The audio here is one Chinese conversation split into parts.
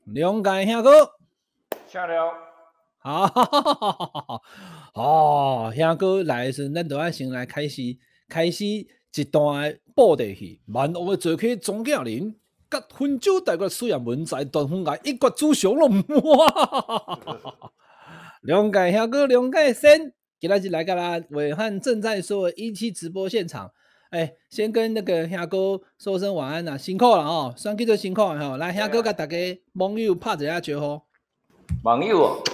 了解兄哥， 请了。 哦，兄哥来的时，咱就要先来开始一段布袋戏。万恶的做客钟家人，甲分州大国虽然文在断风崖，一决主雄了。了解兄哥，了解先。今仔日来个啦，伟汉正在说17直播现场。先跟那个兄哥说声晚安啦，辛苦了哦，算叫做辛苦哈。来，兄哥甲大家网友拍一下招呼。 网友哦，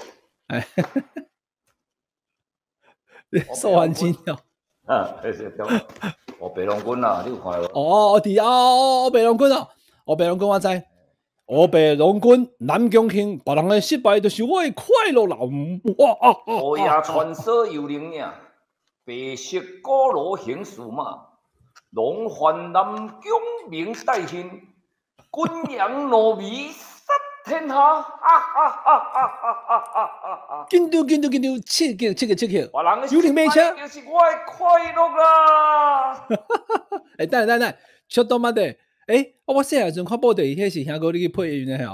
受环境哦。 哦，白龙君啊，你有看无？ 白龙君哦，白龙君我知。白龙君，南宫卿，别人的失败就是我的快乐啦！ 乌鸦传说有灵影，白色古罗行驷马，龙环南宫明带兴，滚阳糯米杀天下！ 紧张，切叫！有灵马车， 就是我的快乐啦！ 等，小多妈的，我细汉阵看布袋戏，迄是兄哥你去配音的吼。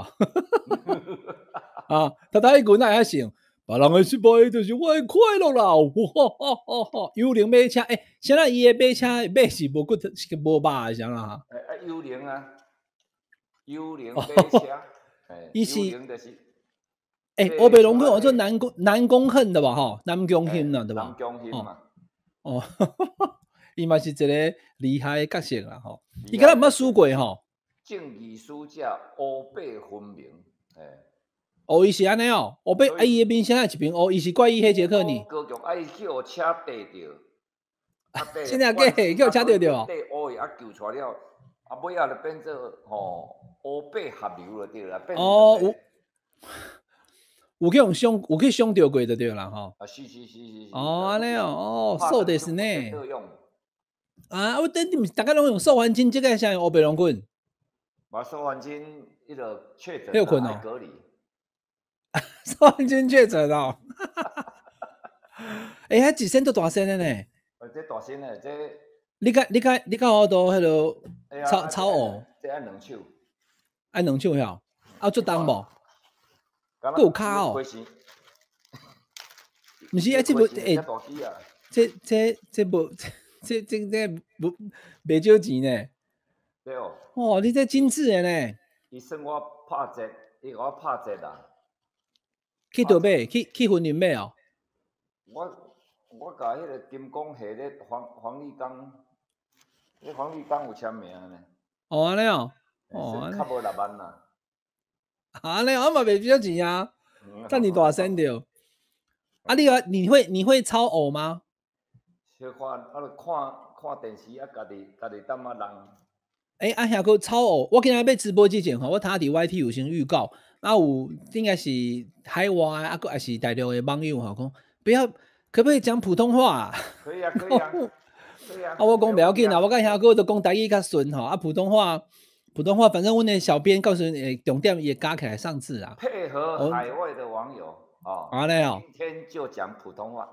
他迄句那遐想，别人的失败就是我的快乐啦！幽灵马车，现在伊的马车马是无骨，是无肉的，啥啦？ 幽灵啊，幽灵马车， 伊是， 就是白龙君我做南宫恨的吧？吼，南宫恨啊，对吧？ 南宫恨嘛。 伊嘛是一个厉害的角色啦，吼。伊敢若毋捌输过吼。 正义使者，乌白分明。 伊是安尼哦，乌白伊的面声一边伊是怪异黑杰克呢。 高强爱叫车爬着， 真正假的叫车爬着哦。 乌的救出了，尾仔就变做乌白合流就对啦。 有去伤着过就对啦吼。 是。 安尼哦，そうですね。我等你们大家拢用受环境，这个像用白龙君。 受环境，伊就确诊了， 隔离。 受环境确诊哦。迄一身都大身的呢。 这大身的这。 你看我都迄落草乌。 这按两手。 按两手晓，做重无？佫有骹哦。毋是这无这无这无袂少钱呢。 对哦。 你这精致的呢。 伊算我拍折，伊甲我拍折啦。 去倒买？去婚姻买哦。 我甲迄个金光下咧黄立刚，迄黄立刚有签名呢。 安尼哦。 较无6万啦。 安尼我嘛袂少钱啊。遮尔大声着。你会操偶吗？ 小看，就看电视家己当啊人。 兄哥操偶，我今日要直播之前我睇伫 YT 有先预告，有应该是海外还是大陆的网友讲，不要可不可以讲普通话？ 可以啊。 我讲不要紧啊，我甲兄哥都讲台语较顺普通话反正阮的小编告诉你，重点也加起来上字啊。 配合海外的网友安尼哦。 今天就讲普通话。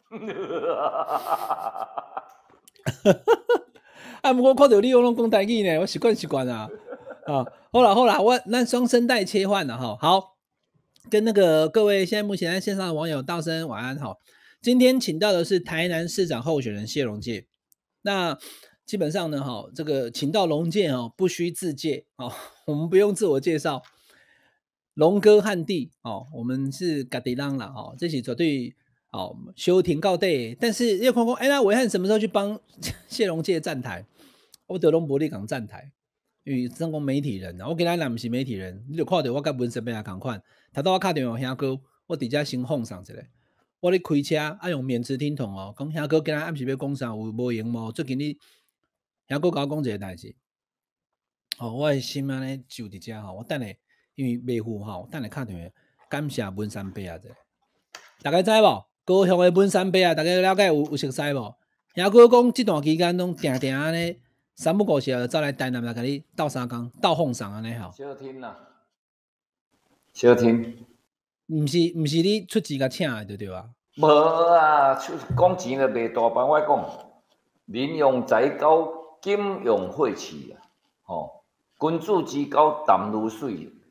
不过看到你拢讲台语呢，我习惯啊。好啦，咱双声带切换了哈。好，跟那个各位现在目前在线上的网友道声晚安哈。今天请到的是台南市长候选人谢龙介。那基本上呢这个请到龙介不需自介我们不用自我介绍。龙哥汉地我们是家己人啦这是绝对修庭告地。但是要看那伟汉什么时候去帮谢龙介站台？我就拢无你讲站台，因为真讲媒体人我今日不是媒体人，你就看到我甲文森边同款。头拄我打电话兄哥，我直接先放上一个。我咧开车用免持听筒讲兄哥今日暗时要讲啥，有无闲无？最近你兄哥甲我讲一个代志。我的心安尼就伫遮我等下因为袂赴等下打电话感谢文山伯啊！大家知无？高雄的文山伯啊，大家了解有熟悉无？兄哥讲这段期间拢定安尼。三不五时就走来台南来甲你斗三工、斗奉上安尼小听啦，小听。 毋是你出钱甲请的对吧？ 无啊，讲钱就袂大办。我讲，民用财高，金用火气啊。君主之高，淡如水，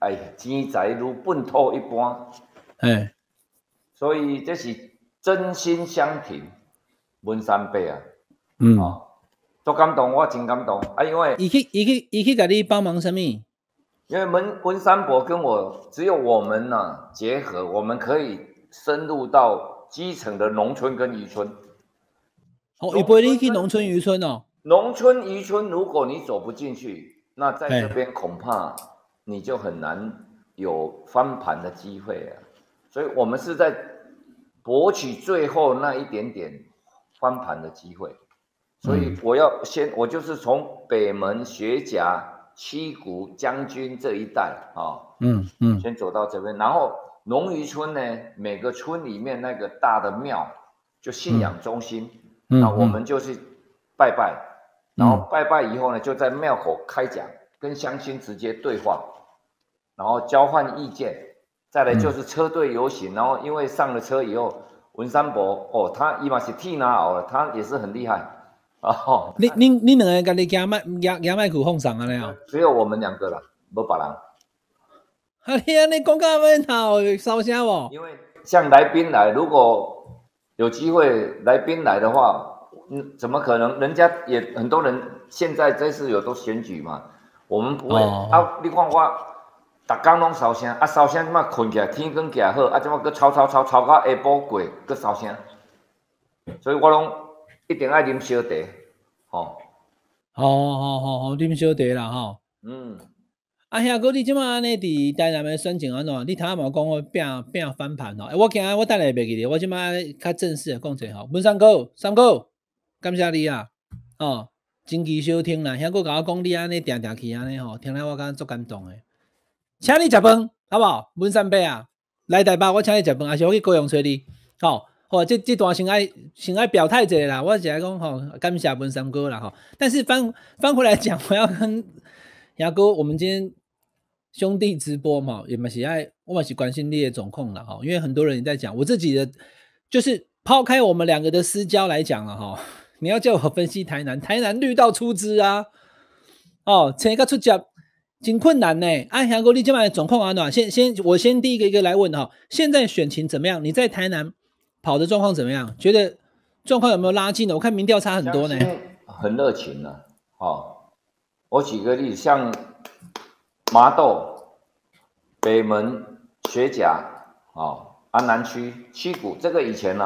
哎，钱财如粪土一般。 哎， 所以这是真心相挺，文山伯啊，足感动，我真感动啊！因为伊去给你帮忙什么？ 因为文山伯跟我只有我们呢、结合，我们可以深入到基层的农村跟渔村。 哦，伊陪你去农村渔村哦。 农村渔村，如果你走不进去，那在这边恐怕你就很难有翻盘的机会啊。所以我们是在博取最后那一点点翻盘的机会。所以我就是从北门、学甲、七股、将军这一带啊，先走到这边，然后农渔村呢，每个村里面那个大的庙就信仰中心，那我们就是拜拜，然后拜拜以后呢，就在庙口开讲，跟乡亲直接对话，然后交换意见，再来就是车队游行，然后因为上了车以后，文山伯哦，他伊嘛是剃拿熬了，他也是很厉害。哦， 你两个跟你加麦克风上啊了？ 只有我们两个啦，没别人。 啊，你安尼讲到要闹烧声无？ 因为像来宾来，如果有机会来宾来的话，怎么可能？人家也很多人现在这次有都选举嘛，我们不会啊。你看我，逐工拢烧声，啊烧声，即马困起来，天光起来好，啊即马搁吵到下晡过，搁烧声，所以我拢一定爱啉小茶，吼。 啉小茶啦，吼。啊，兄哥，你即马安尼伫台南的选情安怎？你头仔嘛讲我拼翻盘吼，我惊我等下袂记哩，我即马较正式的讲者吼。文三哥，感谢你啊，哦，真期收听啦，兄哥甲我讲你安尼定去安尼吼，听了我感觉足感动诶。请你食饭，好不好？文三伯啊，来台北我请你食饭，还是我去高雄找你？好，这段先爱表态者啦，我只来讲吼，感谢文三哥啦吼。但是翻回来讲，我要跟牙哥，我们今天兄弟直播嘛，也嘛是我嘛是关心你的状况啦哈，因为很多人也在讲，我自己的就是抛开我们两个的私交来讲了哈，你要叫我分析台南绿到出汁啊，前个出脚真困难呢。牙哥，你今晚的状况安怎？我先第一个来问哈，现在选情怎么样？你在台南跑的状况怎么样？觉得状况有没有拉近呢？我看民调差很多呢。 很热情呢，我举个例子，像麻豆、北门、学甲，南区、七股，这个以前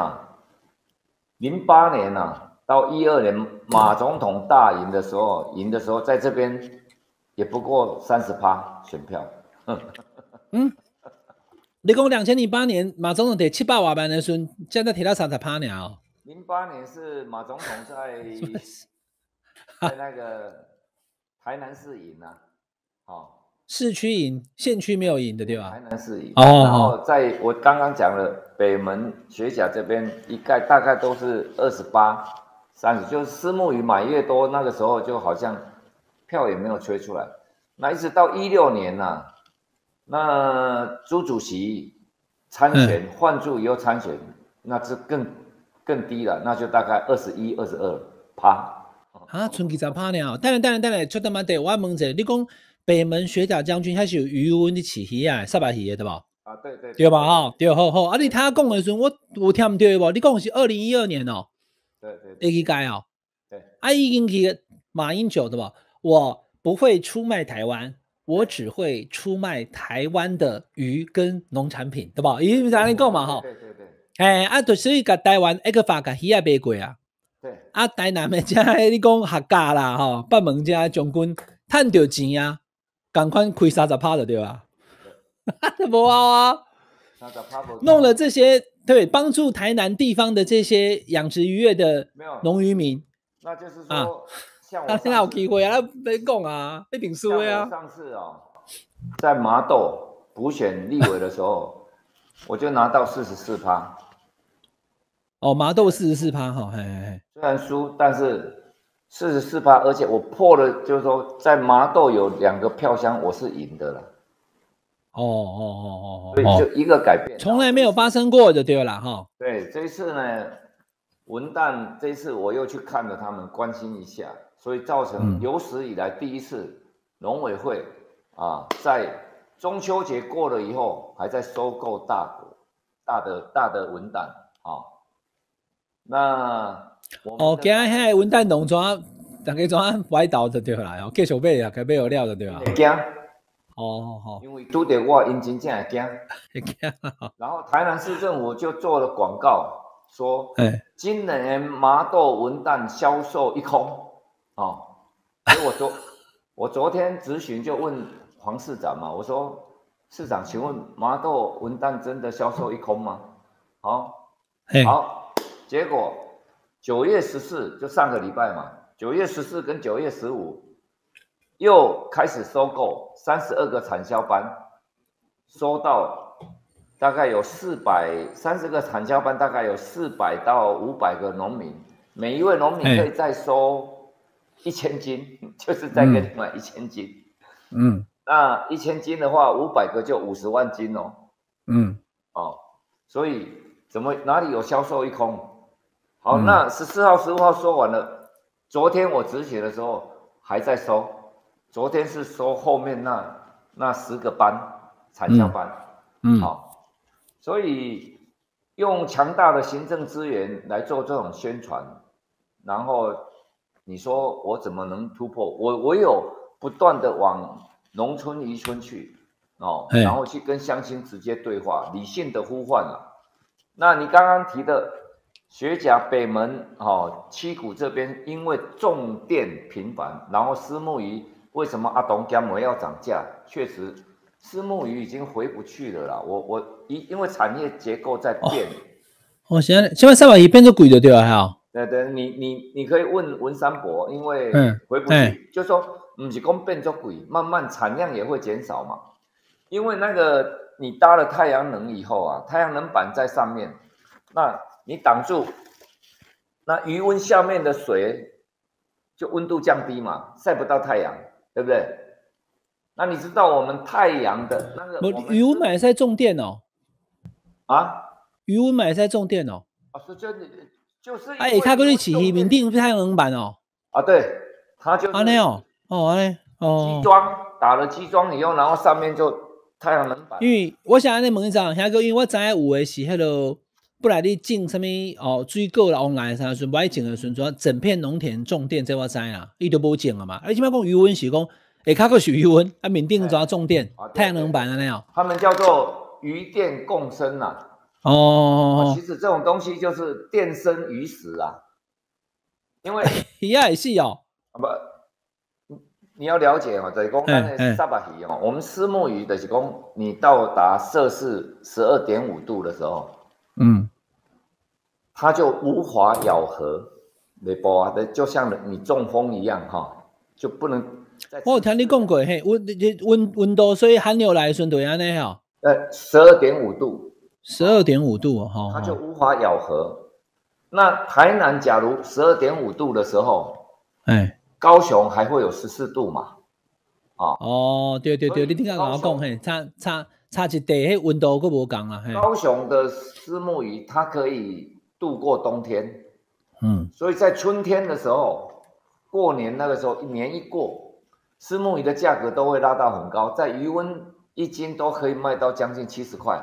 08年到12年马总统大赢的时候，在这边也不过30%选票。 你讲2008年马总统得700多万的时候，现在提到30%呢哦。 08年是马总统在那个台南市赢市区赢，县区没有赢的对吧？ 台南市赢，然后在我刚刚讲了北门学甲这边大概都是28、30，就是私募鱼买越多，那个时候就好像票也没有吹出来。那一直到16年那朱主席参选，换柱以后参选，那这更低了，那就大概21、22%。 剩20%呢？等下，出他妈的，我问一下，你讲北门学甲将军还是有渔翁的起鱼啊，沙白鱼的对吧？ 对吧？对，好。啊，你他讲的时候，我有听对不？你讲的是2012年哦。 对。 第几届哦？ 对。 已经去马英九对吧？我不会出卖台湾，我只会出卖台湾的鱼跟农产品，对吧？伊是安尼讲嘛吼。对。就所以甲台湾一个法甲鱼啊卖过啊。 对。 台南的这你讲客家啦吼，北门这将军赚到钱啊，赶快开30%的对吧？不好啊，弄了这些对帮助台南地方的这些养殖渔业的农渔民， 那就是说，像我现在有机会啊，别讲啊，别顶输啊。 上次在麻豆补选立委的时候，我就拿到44%。 麻豆44%哈， 虽然输，但是44%，而且我破了，就是说在麻豆有2个票箱我是赢的了。所以就一个改变， 从来没有发生过的对了哈。 对，这一次呢，文旦这一次我又去看了他们，关心一下，所以造成有史以来第一次农委会在中秋节过了以后，还在收购大的文旦那今日遐文旦农庄，大家怎歪倒就对啦，继续买啊，该买有料就对啦。 会惊。 好， 因为拄到我，因真正会惊。 会惊。 然后台南市政府就做了广告，说，今年麻豆文旦销售一空，所以我昨天咨询就问黄市长嘛，我说市长，请问麻豆文旦真的销售一空吗？好，结果9月14就上个礼拜嘛，9月14跟9月15又开始收购32个产销班，收到大概有30个产销班，大概有400到500个农民，每一位农民可以再收1000斤，就是再给你买1000斤。那1000斤的话，500个就50万斤哦。所以哪里有销售一空？好，那14号、15号收完了，昨天我执行的时候还在收，昨天是收后面那10个班产销班。所以用强大的行政资源来做这种宣传，然后你说我怎么能突破？我有不断的往农村渔村去然后去跟乡亲直接对话，理性的呼唤那你刚刚提的学甲北门七股这边，因为种电频繁，然后虱目鱼为什么阿东姜母要涨价？确实，虱目鱼已经回不去了啦。因为产业结构在变。 现在300鱼变做贵的对吧？ 对，你可以问文山伯，因为回不去，就说不是讲变做贵，慢慢产量也会减少嘛。因为那个你搭了太阳能以后太阳能板在上面，那你挡住，那余温下面的水就温度降低嘛，晒不到太阳，对不对？那你知道我们太阳的那个余温买在种电哦。余温买在种电哦。 就是下卡过去起面顶太阳能板哦。 对，它就是安尼哦。 基桩打了基桩以后，然后上面就太阳能板。 因为我想安尼问一下，因为我知影有的是迄落，不然你种什么水果啦、往来啥时不爱种的时阵，整片农田种电，这我知啦，伊就无种了嘛。而且讲余温是讲下卡过是余温，面顶怎种电？太阳能板安尼哦。 他们叫做余电共生啦。其实这种东西就是电生鱼死因为鱼也是哦。 你要了解就是讲咱的沙巴鱼我们虱目鱼就是讲你到达摄氏12.5度的时候，它就无法咬合，就像你中风一样就不能。 我有听你讲过温度，所以寒流来的时候就安尼 12.5度。 12.5度它就无法咬合。那台南假如12.5度的时候，高雄还会有14度嘛？ 对，你顶下跟我讲差一地，温度佫无共啦。 高雄的虱目鱼它可以度过冬天，所以在春天的时候，过年那个时候，年一过，虱目鱼的价格都会拉到很高，在余温1斤都可以卖到将近70块。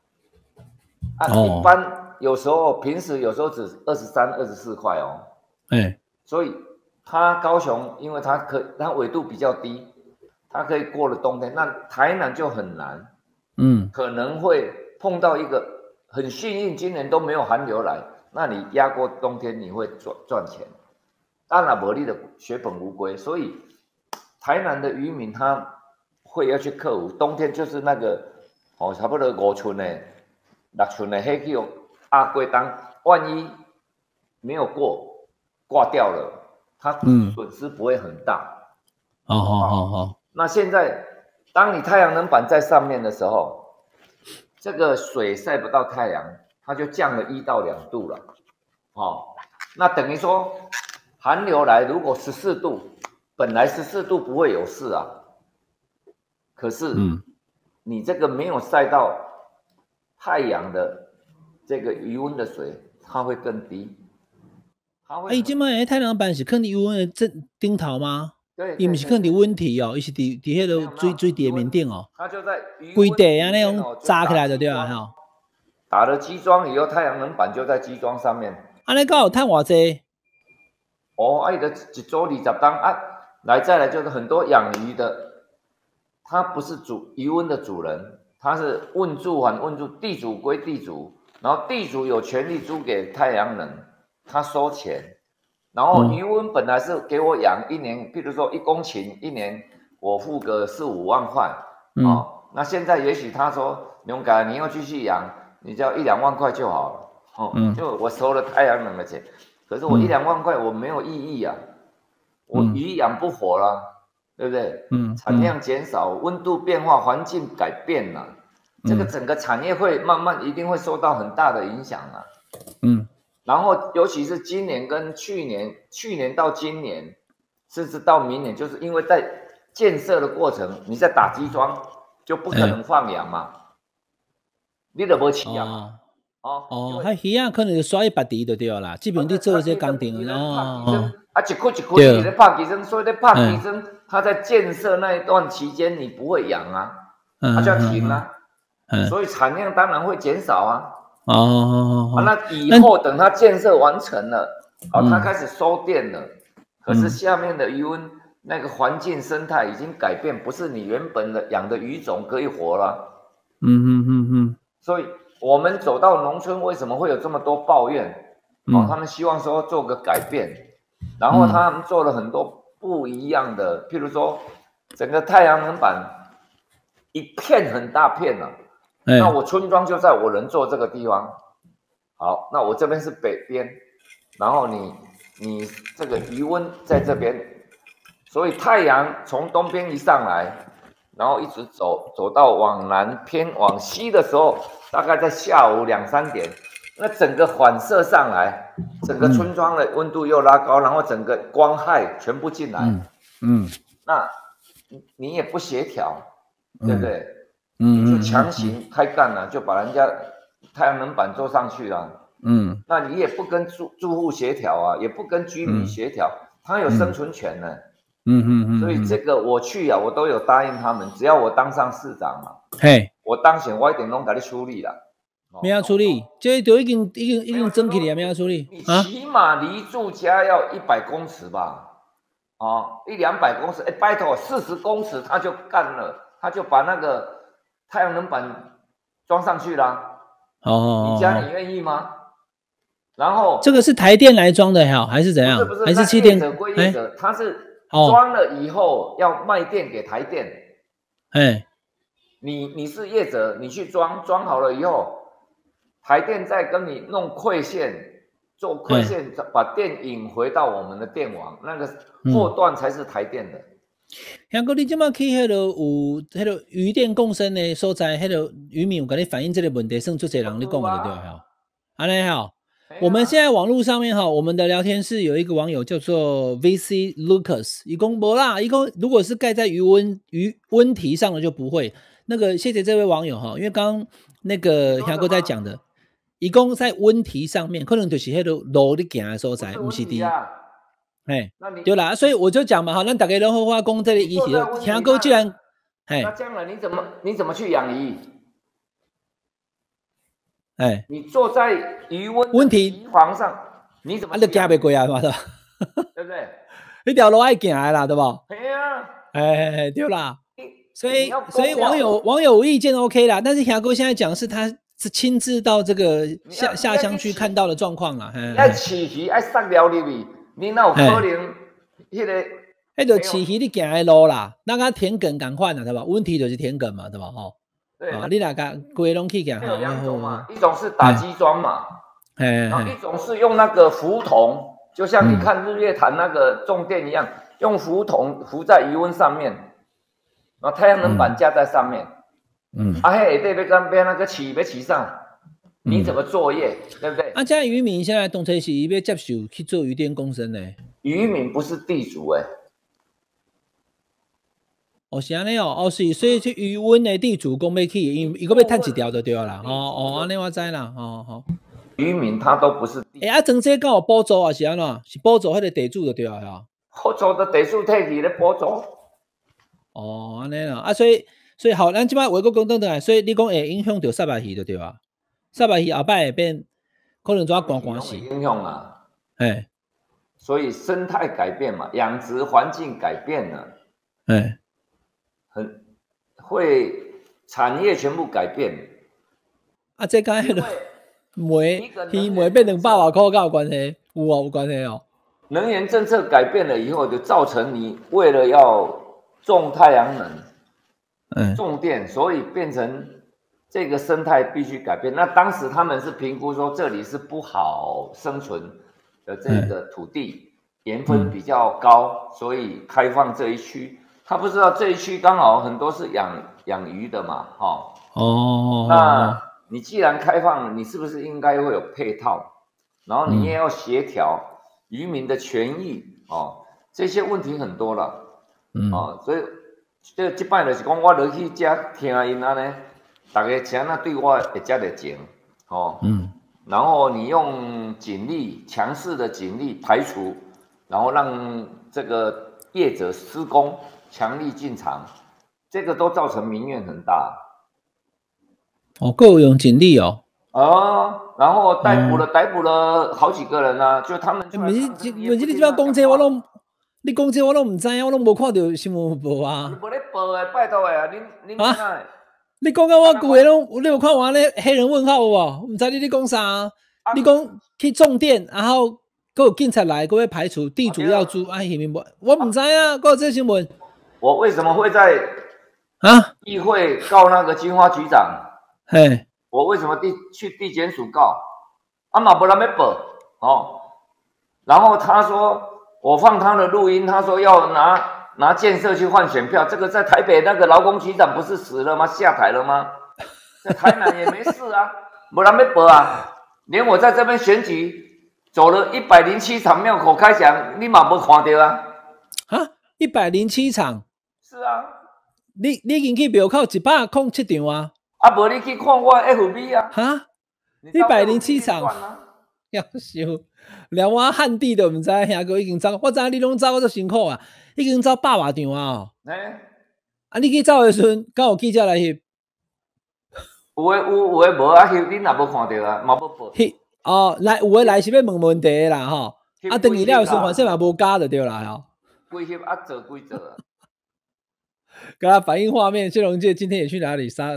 一般平时有时候只23、24块所以高雄因为它纬度比较低，它可以过了冬天。那台南就很难，可能会碰到一个很幸运，今年都没有寒流来，那你压过冬天你会赚钱。当然没你的血本无归，所以台南的渔民他会要去克服冬天，就是那个差不多5寸的。6寸的黑气过冬，万一没有挂掉了，它损失不会很大。那现在当你太阳能板在上面的时候，这个水晒不到太阳，它就降了1到2度了。那等于说寒流来，如果14度，本来14度不会有事可是你这个没有晒到太阳的这个余温的水，它会更低。 现在太阳能板是放在余温的顶头吗？ 对， 伊毋是放伫温体哦，伊是伫迄个水地面顶哦， 它就在规地安尼种扎起来就对啊，吼。 打了基桩以后，太阳能板就在基桩上面。 安尼敢有趁偌济？ 哦，伊的一周20担啊，再来就是很多养鱼的，他不是渔温的主人，他是问住地主归地主，然后地主有权利租给太阳能，他收钱，然后渔温本来是给我养1年，譬如说1公顷1年，我付个4、5万块，哦，那现在也许他说勇敢，你要继续养，你只要1、2万块就好了，哦，就我收了太阳能的钱。可是我1、2万块我没有意义啊，我鱼养不活啦，对不对？产量减少，温度变化，环境改变了，这个整个产业会慢慢一定会受到很大的影响啊。然后尤其是今年跟去年到今年，甚至到明年，就是因为在建设的过程，你在打基桩就不可能放养嘛，你就没饲养。 鱼仔可能就甩去别地就对啦，这边你做这工程哦。一区一区你在拍基层，所以在拍基层，它在建设那一段期间你不会养啊，它就要停啊，所以产量当然会减少啊。那以后等它建设完成了，它开始收电了，可是下面的鱼温那个环境生态已经改变，不是你原本的养的鱼种可以活了。所以我们走到农村，为什么会有这么多抱怨？他们希望说做个改变，然后他们做了很多不一样的，譬如说整个太阳能板一片很大片了，那我村庄就在我能做这个地方。好，那我这边是北边，然后你这个余温在这边，所以太阳从东边一上来，然后一直走到往南偏往西的时候，大概在下午2、3点，那整个反射上来，整个村庄的温度又拉高，然后整个光害全部进来，那你也不协调，对不对？就强行开干了，就把人家太阳能板做上去了。那你也不跟住户协调啊，也不跟居民协调，他有生存权呢。所以这个我去啊，我都有答应他们，只要我当上市长嘛，我当选我一定拢给你处理啦。 没要处理，这就已经争起来，没要处理。 你起码离住家要100公尺吧？100、200公尺，拜托，40公尺他就干了，他就把那个太阳能板装上去啦。你家你愿意吗？然后这个是台电来装的哈，还是怎样？ 不是， 还是气电？ 归业者，他是装了以后要卖电给台电。你是业者，你去装好了以后，台电再跟你弄馈线，做馈线，把电引回到我们的电网，那个后段才是台电的。 香哥，你即马去迄个有迄个渔电共生的所在，迄个渔民有跟你反映这个问题，算出侪人你讲的对哈？安尼哈，我们现在网络上面哈，我们的聊天室有一个网友叫做 VC Lucas， 伊讲无啦，伊讲如果是盖在渔温体上的就不会。那个谢谢这位网友哈，因为刚刚那个香哥在讲的，伊讲在温体上面，可能就是迄个路你行的所在，不是地。对啦，所以我就讲嘛，哈，咱大家都好好讲这个议题。香哥既然， 那将来你怎么去养鱼？你坐在渔温体床上，你怎么？ 你行不过啊嘛，对吧？ 对不对？ 一条路爱行的啦，对不？ 对啊， 对啦。所以网友意见 OK 啦，但是香哥现在讲是他是亲自到这个下乡区看到的状况啦。 要饲鱼，要杀了入去。你哪有可能？ 迄个饲鱼你行的路啦，那个田埂同款啦，对吧？问题就是田埂嘛，对吧？ 对， 你那个规拢去行。 有2种嘛，一种是打基桩嘛，然后一种是用那个浮筒，就像你看日月潭那个重电一样，用浮筒浮在余温上面，然后太阳能板架在上面。对要跟别那个起上。你怎么作业，对不对？ 这渔民现在动车是要接受去做渔电共生呢？ 渔民不是地主是安尼所以去渔温的地主讲要去，伊个要赚一条就对啦。安尼我知啦。 渔民他都不是地主。 政策敢有补助啊？是安怎？是补助迄个地主就对啦。 补助的地数退去咧补助。 哦，安尼啦，啊，所以好，咱即摆话搁讲倒来，所以你讲会影响到沙白鱼就对啊，沙白鱼后摆会变，可能抓寒死。 影响啊， 哎， 所以生态改变嘛，养殖环境改变了， 哎， 会产业全部改变。 啊，这跟迄个鱼煤变200外块，有关系？有关系哦。 能源政策改变了以后，就造成你为了要种太阳能、种电，所以变成这个生态必须改变。那当时他们是评估说这里是不好生存的这个土地，盐分比较高，所以开放这一区。他不知道这一区刚好很多是养鱼的嘛，哈。哦。那你既然开放了，你是不是应该会有配套？然后你也要协调渔民的权益哦，这些问题很多了。所以这摆就是讲，我落去遮听因安尼，大家请那对我会遮热情哦。然后你用警力强势的警力排除，然后让这个业者施工强力进场，这个都造成民怨很大。 哦，够用警力哦。 然后逮捕了好几个人啊，就他们。 不是你这讲这我拢，你讲这我拢唔知啊，我拢无看到新闻报啊。 无咧报的，拜托的啊，你啊， 你讲到我句话拢，你有看完咧黑人问号有无？唔知你讲啥？你讲去种电，然后搁有警察来，搁要排除地主要租，啊，渔民无，我唔知啊，搁有这新闻。 我为什么会在议会告那个金花局长？ 嘿。 我为什么去地检署告？嘛没人要报哦。然后他说，我放他的录音，他说要拿建设去换选票。这个在台北那个劳工局长不是死了吗？下台了吗？在台南也没事啊，没人要报啊。连我在这边选举走了107场庙口开讲，你嘛没看到啊 ？107场？ 是啊。 你已经去庙口107场啊？ 无你去看我 FB 啊 ？107场，要死！连我汉地都唔知，遐个已经走，我知你拢走，我都辛苦啊，已经走100外场啊。你去走的时阵，敢有记者来翕？ 有诶无啊翕，你若无看到啊，嘛无报。 来有诶来是要问问题啦吼。等于了的时候，反正嘛无加就对啦吼。 规翕做规做啊。 跟他反映画面，谢龙介今天也去哪里杀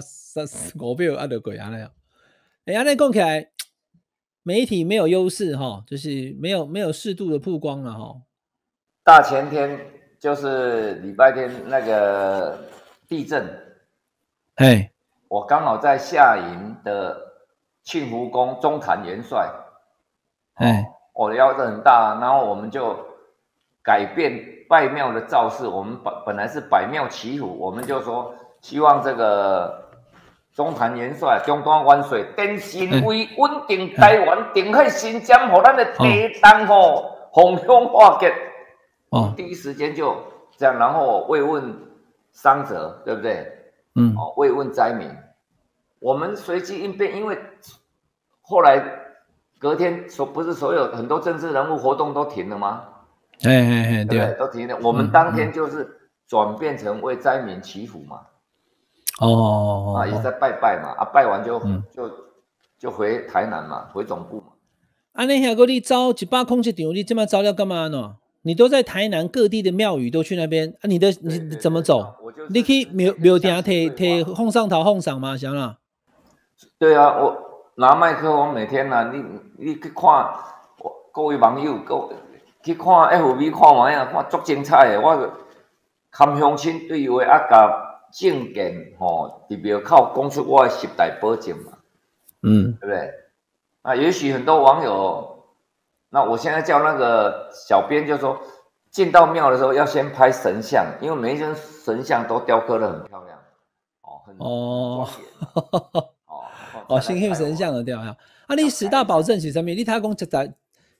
5秒就过安尼。安尼讲起来，媒体没有优势哈，就是没有适度的曝光了哈。 大前天就是礼拜天那个地震，我刚好在下营的庆福宫中坛元帅，我的腰子很大，然后我们就改变拜庙的造势，我们本来是百庙祈福，我们就说希望这个中坛元帅、中端元帅，电信为稳定台湾，定海神针，让咱的地动风向化解。第一时间就这样，然后慰问伤者，对不对？慰问灾民。我们随机应变，因为后来隔天不是所有很多政治人物活动都停了吗？对不对？都停了。我们当天就是转变成为灾民祈福嘛。也在拜拜嘛。拜完就回台南嘛，回总部嘛。 安尼遐个你走107场，你这么走了干嘛呢？你都在台南各地的庙宇都去那边你怎么走？你去庙埕摕奉上头奉上吗？想啦？ 对啊，我拿麦克风每天啊，你去看各位网友去看 FB 看完啊，看足精彩的。我堪乡亲对话甲证件伫庙口讲出我的10大保证嘛，对不对？也许很多网友，那我现在叫那个小编就说，进到庙的时候要先拍神像，因为每一尊神像都雕刻得很漂亮，很庄严。 先翕神像的对啊。你10大保证是什么？你睇讲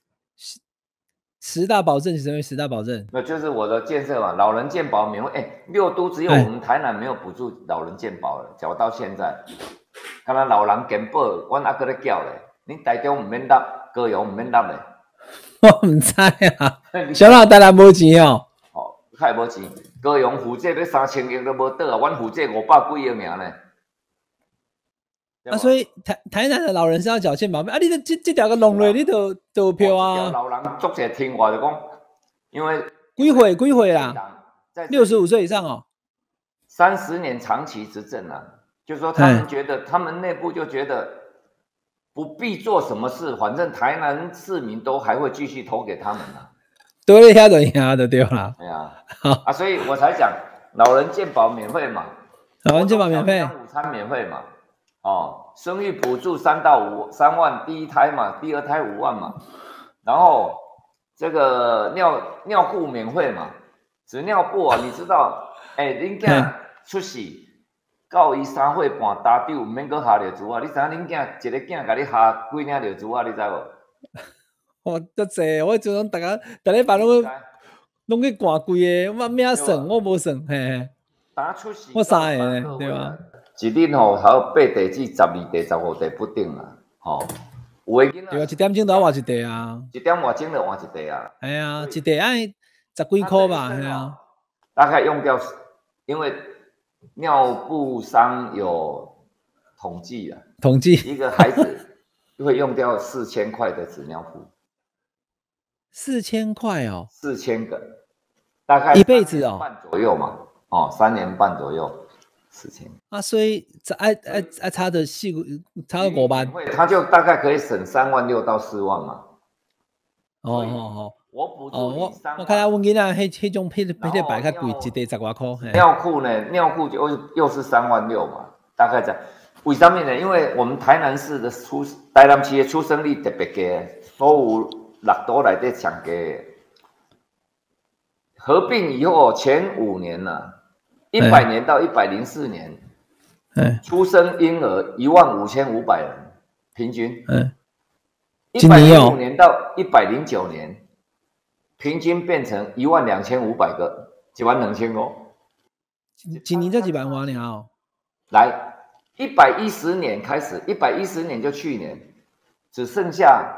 10大保证是什么？10大保证？ 那就是我的建设嘛，老人健保免费。6都只有我们台南没有补助老人健保了，缴到现在。刚才老人健保，我阿哥咧叫咧，你台中唔免纳，高雄唔免纳咧。 我唔知啊，小老台南无钱哦。 哦，太无钱，高雄负债要3000亿都无倒啊，阮负债500几亿名呢。 啊，所以台南的老人是要缴健保费啊！你这条个弄落，你都有票啊？ 老人足侪听话就讲，因为几岁啦？65岁以上哦。 30年长期执政啊，就是说他们觉得，他们内部就觉得不必做什么事，反正台南市民都还会继续投给他们啊。 多了遐就赢就对啦。 对啊，啊，所以我才讲老人健保免费嘛， 老人健保免费， 午餐免费嘛。哦，生育补助3万，第一胎嘛，第二胎5万嘛，然后这个尿布免费嘛，纸尿布啊，你知道，恁囝出事，到伊3岁半打丢，唔免搁下尿珠啊，你知影恁囝一个囝甲你下几领尿珠啊，你知无？ 哦，足济，我就讲逐礼拜拢去挂贵个，我咩算，我无算，嘿， 打出事， 我3个呢，对吧？ 一日吼还有8地至12地、15地不定啦，吼。有诶囡仔对啊，1点钟都要换一地啊 ，1点外钟就换一地啊。 哎呀，一地爱10几块吧，哎呀。 大概用掉，因为尿布商有统计啊，一个孩子会用掉4000块的纸尿布。 4000块哦 ，4000个，大概一辈子哦， 半左右嘛，哦，3年半左右。4000 啊，所以差的差到5万， 他就大概可以省3万6到4万嘛。 哦， 我补助你3万。 我看下阮囡仔迄种迄个摆较贵，一地10外块。 尿裤呢？尿裤又是3万6嘛，大概这样。为什么呢？因为我们台南市的台南市的出生率特别低，所有6都内底上低。合并以后前5年呢，100年到104年，出生婴儿15500人，平均。105年到109年，平均变成12500个，12000个。 一年才1万多尔哦。 来，110年开始，110年就去年，只剩下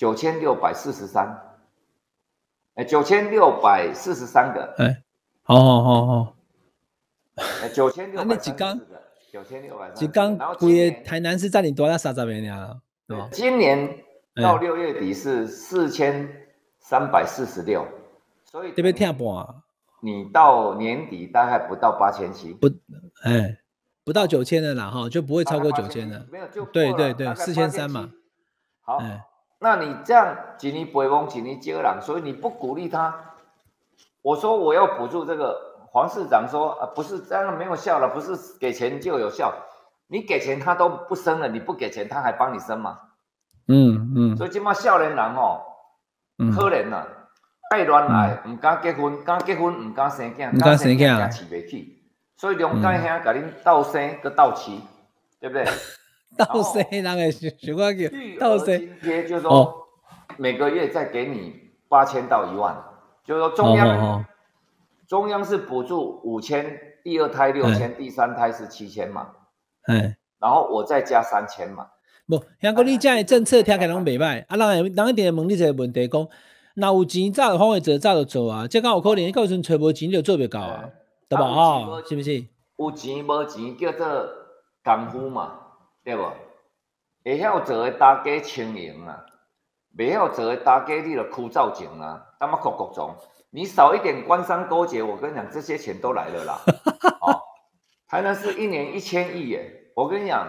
9643。9643个。 好。 9634个。 一天规个台南市占领多了30个尔，对吧？ 今年到6月底是4346，所以特别听半。 你到年底大概不到8700， 不到9000了啦哈，就不会超过9000了。 没有就对，4300嘛。 好。那你这样一年陪翁，一年接人，所以你不鼓励他。我说我要补助这个，黄市长说不是这样没有效了，不是给钱就有效，你给钱他都不生了，你不给钱他还帮你生嘛？所以今嘛少年人哦，可怜啊，爱乱来，唔敢结婚，敢结婚唔敢生囝，敢生囝饲袂起，所以龙干兄甲恁斗生个斗饲，对不对？ 倒生人会想我叫倒生津贴，就是说每个月再给你8000到1万，就是说中央是补助5000，第二胎6000，第三胎是7000嘛，然后我再加3000嘛。 不，香港你这样的政策听起来拢袂歹，啊，人一定会问你一个问题，讲若有钱早就方会早就做啊，这敢有可能？到时阵找无钱就做袂到啊，对吧？哦，是不是？ 有钱无钱叫做功夫嘛。对不？会晓做的大家轻盈啊，袂晓做的大家你就枯燥情啊，他妈国中，你少一点官商勾结，我跟你讲，这些钱都来了啦。台南市1年1000亿耶，我跟你讲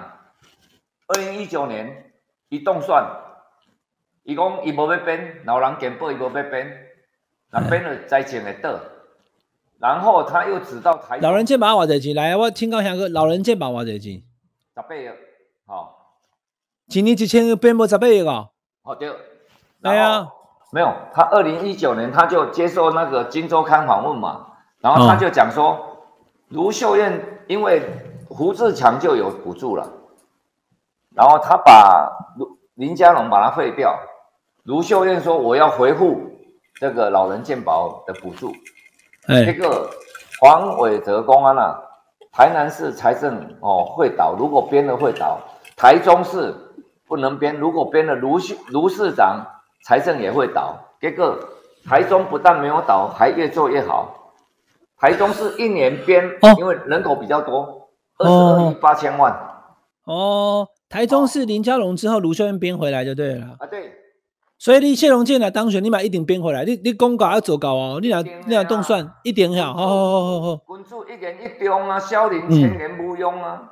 ，2019年一动算，伊讲伊无要变，老人健保伊无要变，那变了灾情会倒，然后他又指到台老人健保偌济钱？来，我请教香哥，老人健保偌济钱 ？18亿。 一年1000个变无18亿哦。 对。 对啊， 没有，他2019年他就接受那个《金周刊》访问嘛，然后他就讲说，卢秀燕因为胡志强就有补助了，然后他把林佳龙把他废掉，卢秀燕说我要回复这个老人健保的补助，这个黄伟哲公安啊，台南市财政会倒，如果编了会倒。台中市不能编，如果编了卢市长财政也会倒，结果台中不但没有倒，还越做越好。台中是一年编，因为人口比较多，22亿8千万。 台中是林佳龙之后，卢秀燕编回来就对了。 啊，对。 所以你谢龙介来当选，你嘛一定编回来。你公告要做到哦，你若动算一定要。好。 君主一言一中啊，少林千年无用啊。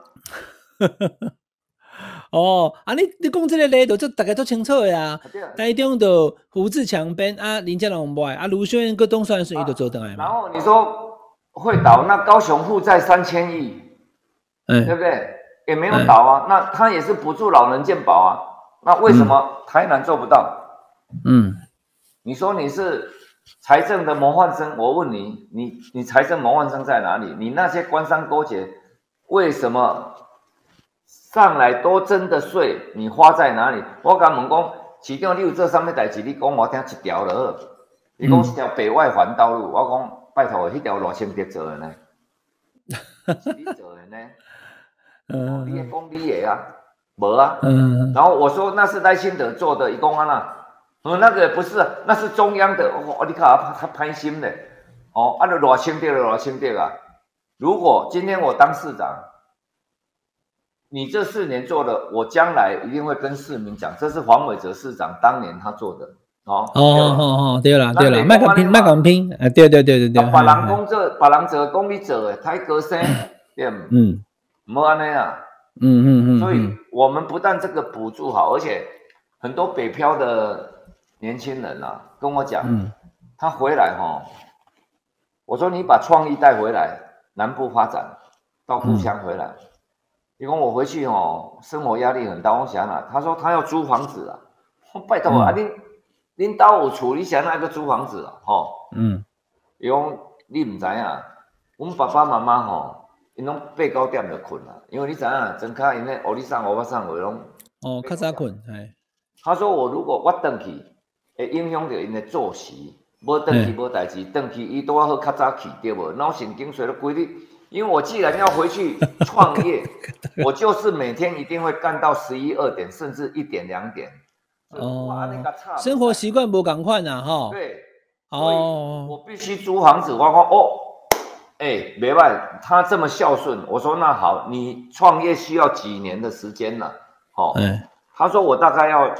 你讲这个例就大家都清楚的啊。台中就胡志强编啊，林佳龙不爱啊，卢秀燕个动算是伊就做等来嘛。 然后你说会倒，那高雄负债3000亿，对不对？也没有倒啊，那他也是补助老人健保啊，那为什么台南做不到？你说你是财政的模范生，我问你，你财政模范生在哪里？你那些官商勾结，为什么上来多征的税，你花在哪里？我敢问讲，市长你有做什么代志？你讲我听一条就好。你讲一条北外环道路，我讲拜托，那条偌清德做的呢？是你做的呢？你也讲你的啊，无啊。然后我说那是赖清德做的，伊讲安那。那个不是，那是中央的。你看他拍心的，就偌清德啊。如果今天我当市长，你这4年做的，我将来一定会跟市民讲，这是黄伟哲市长当年他做的。 对啦，麦港拼，对。别人讲这，别人做讲你做的太高深，对不？没安尼啊。所以我们不但这个补助好，而且很多北漂的年轻人啊，跟我讲，他回来我说你把创意带回来，南部发展，到故乡回来。你讲我回去生活压力很大，我想哪？他说他要租房子啊，拜托啊，恁家有厝，你想哪个租房子啊？伊讲你唔知影，我们爸爸妈妈因拢8、9点就困啦，因为你知影，真卡因咧屋里送我送话拢较早困。 他说我如果我回去，会影响到因的作息，无回去无代志，回去伊都要好较早去，对无？脑神经衰了规律。因为我既然要回去创业，我就是每天一定会干到11、2点，甚至1点、2点。 生活习惯不同款啊， 对，所以我必须租房子。我说没办法，他这么孝顺，我说那好，你创业需要几年的时间呢？他说我大概要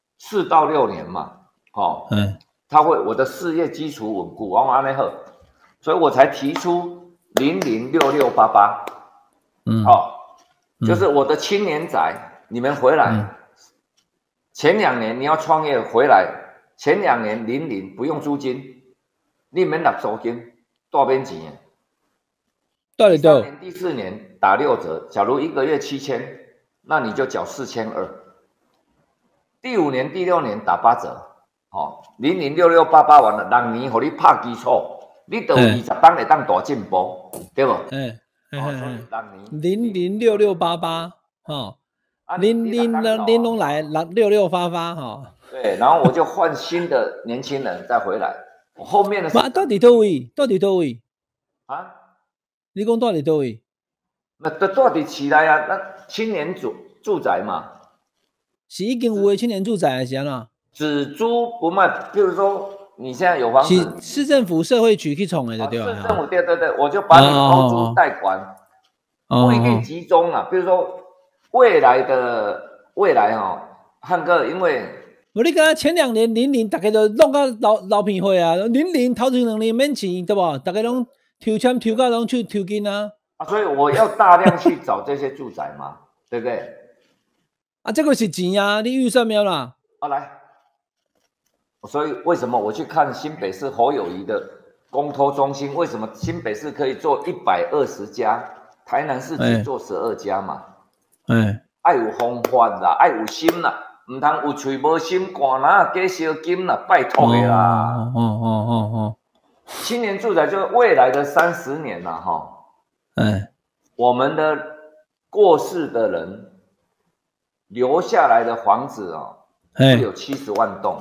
4到6年嘛，他会我的事业基础稳固，我说安尼好，所以我才提出。006688，就是我的青年仔，你们回来，前2年你要创业回来，前2年00不用租金，你免纳租金，大免钱。第3年、第4年打6折，假如1个月7000，那你就缴4200。第5年、第6年打8折，006688完了，2年给你拍基础。你到20档会当大进步，对不 ？006688，您拢来6688， 对，然后我就换新的年轻人再回来。我后面的到底多位？ 啊？ 你讲到底多位？ 那到底起来啊？那青年住宅嘛， 是已经有的青年住宅还是安怎？ 只租不卖，譬如说。你现在有房子， 市政府社会局去创的对吧？ 市政府对，我就把你包租代管，不一定集中啊。比如说未来汉哥，因为你讲前2年00，大家都弄到老片货啊，00头前2年免钱对不？大家拢抽签抽到拢抽筋啊。 所以我要大量去找这些住宅嘛，对不对？ 这个是钱啊，你预算没有啦？ 来。所以为什么我去看新北市侯友宜的公托中心？为什么新北市可以做120家，台南市只做12家嘛？爱有风范啦，爱有心啦，唔通有嘴无心，干哪给烧金啦，拜托的啦。青年住宅就是未来的30年啦，我们的过世的人留下来的房子会有70万栋。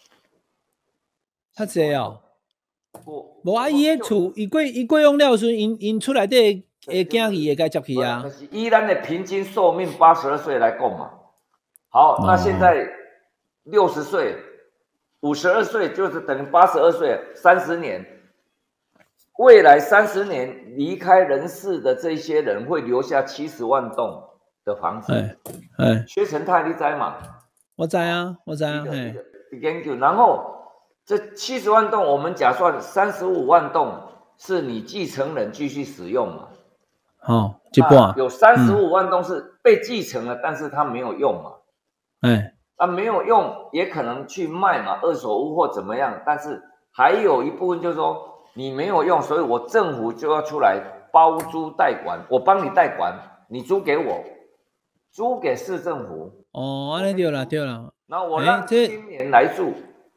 较济无伊迄厝，伊过用了时，因厝内底会囝儿会该接去啊。 以咱的平均寿命82岁来讲嘛，好，那现在60岁， 52岁就是等于82岁，30年。未来30年离开人世的这些人会留下70万栋的房子。薛成泰你知嘛？ 我知啊，我知啊。 研究，然后这70万栋，我们假算35万栋是你继承人继续使用嘛？ 一半有35万栋是被继承了，但是他没有用嘛？没有用也可能去卖嘛，二手屋或怎么样。但是还有一部分就是说你没有用，所以我政府就要出来包租代管，我帮你代管，你租给我，租给市政府。 安尼对啦。 然后我让青年来住，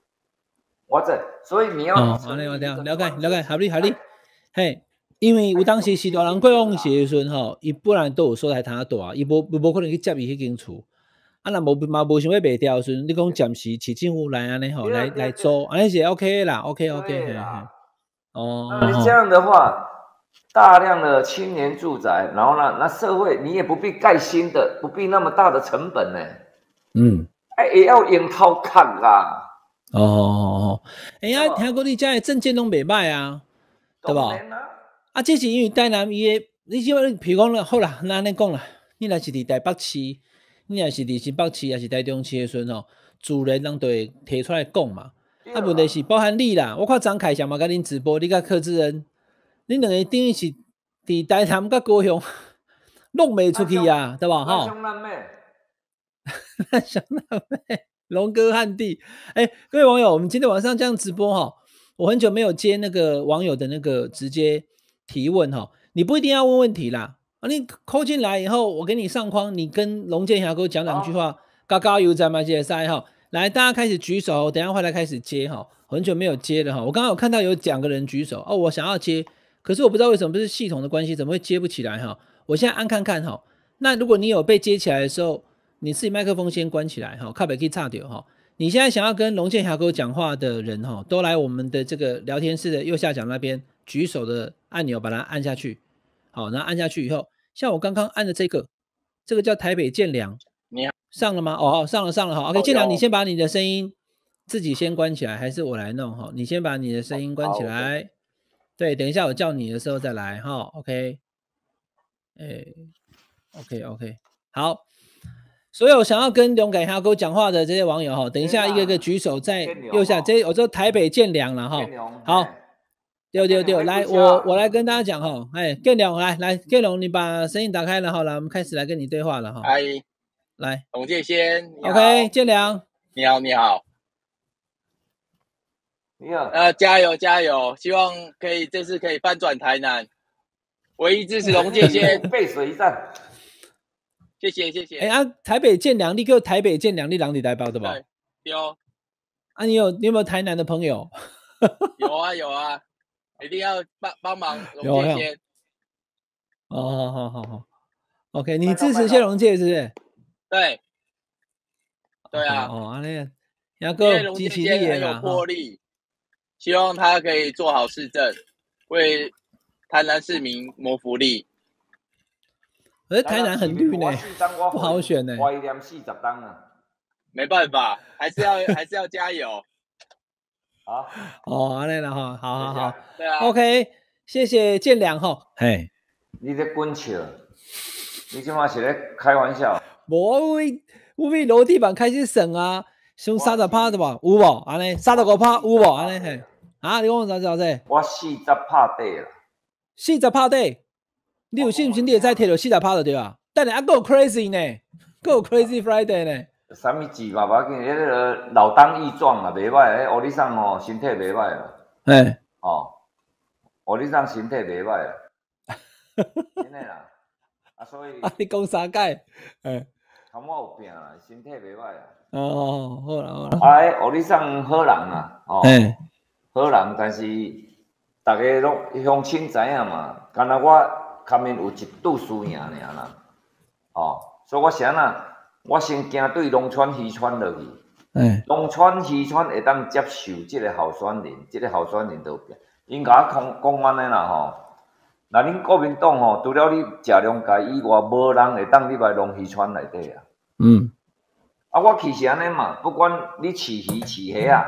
所以你要安尼我听了解，合理。嘿，因为有当时时大人过往时的时阵吼，伊本来都有所在通大，伊无可能去接伊迄间厝。若无想要卖掉的时阵，你讲暂时市政府来安尼吼，来租，安尼是 OK 啦 ，OK。 那你这样的话，大量的青年住宅，然后呢，那社会你也不必盖新的，不必那么大的成本呢。也要用头壳啦。 听讲你遮的证件拢袂歹啊，对吧？这是因为台南伊的，你即譬如讲好啦，那安尼讲啦，你若是伫台北市，你若是伫新北市，还是台中市的时阵自然人就会提出来讲嘛。问题是包含你啦，我看张凯翔嘛，甲恁直播，你甲柯志恩，恁两个等于是伫台南甲高雄弄袂出去啊，对吧？难兄难妹，龙哥汉弟。各位网友，我们今天晚上这样直播我很久没有接那个网友的那个直接提问你不一定要问问题啦，你扣进来以后，我给你上框，你跟龙建霞给我讲2句话，高油在嘛这赛来，大家开始举手，等一下会来开始接很久没有接了我刚刚有看到有2个人举手我想要接，可是我不知道为什么，不是系统的关系，怎么会接不起来我现在按看看那如果你有被接起来的时候，你自己麦克风先关起来靠北可以插掉你现在想要跟龙建霞哥讲话的人都来我们的这个聊天室的右下角那边举手的按钮把它按下去。然后按下去以后，像我刚刚按的这个叫台北建良， 你好， 上了吗？上了OK，建良，你先把你的声音自己先关起来，还是我来弄你先把你的声音关起来。对，等一下我叫你的时候再来OK。OK， 好。所有想要跟龙建霞哥讲话的这些网友等一下一个个举手在右下，我说台北建良了好，对，来我来跟大家讲建良来建良，你把声音打开了来我们开始来跟你对话了嗨， 来龙建先 ，OK， 建良， 你好，加油，希望这次可以翻转台南，唯一支持龙建先， 背水一战。 谢谢。 台北建良，你叫台北建良，你人伫台北对吧？ 对。 你有没有台南的朋友？ 有啊，一定要帮忙龙介先。 好 ，OK， 你支持谢龙介是不是？ 对啊。 安尼，杨哥支持你很有魄力，希望他可以做好市政，为台南市民谋福利。 可是台南很绿呢，不好选呢。 怀念40档啊， 没办法，还是要加油。 安尼啦好。 对啊 ，OK， 谢谢建良你在滚笑，你今晚是在开玩笑？ 我为楼地板开始省啊，剩30%的吧？有无？安尼35%有无？安尼你讲啥子？ 我40%底啦。 40%底。你有信不信你会再摕到40%就对啊？等下还有 crazy 呢，还有 crazy Friday 呢。 什么字嘛？无要紧，迄个老当益壮嘛，袂歹。迄黑里桑身体袂歹啦。黑里桑身体袂歹啦。真诶啦。所以。 你讲啥解？ 头毛有病啦，身体袂歹啦。 好啦。 黑里桑好人啦，好人，但是大家拢乡亲知影嘛，干那我。下面有一赌输赢尔啦，所以我想我先行对龙川渔村落去。龙川渔村会当接受这个候选人，就因甲我讲安尼啦那恁国民党除了你食龙介以外，无人会当入来龙渔村内底啊。我其实安尼嘛，不管你饲鱼饲虾